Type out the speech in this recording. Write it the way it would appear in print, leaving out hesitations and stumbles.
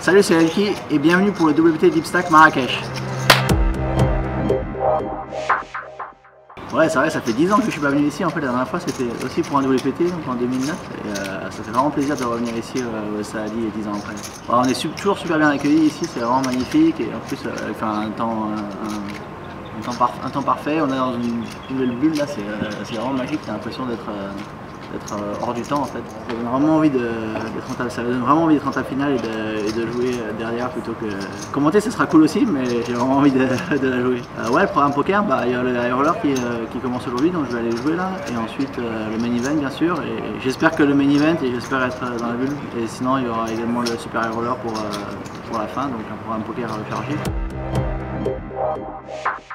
Salut, c'est Elki et bienvenue pour le WT Deep Stack Marrakech. Ouais, c'est vrai, ça fait 10 ans que je suis pas venu ici. En fait, la dernière fois c'était aussi pour un WPT, donc en 2009. Et ça fait vraiment plaisir de revenir ici au Saadi 10 ans après. Alors, on est toujours super bien accueillis ici, c'est vraiment magnifique. Et en plus, il fait un temps parfait. On est dans une nouvelle bulle là, c'est vraiment magique. T'as l'impression d'être hors du temps en fait. Ça donne vraiment envie d'être en table finale et de jouer derrière plutôt que commenter. Ça sera cool aussi, mais j'ai vraiment envie de la jouer. Ouais, le programme poker, il y a le high roller qui commence aujourd'hui, donc je vais aller jouer là, et ensuite le main event bien sûr, et j'espère que le main event, et j'espère être dans la bulle, et sinon il y aura également le super high roller pour la fin, donc un programme poker chargé.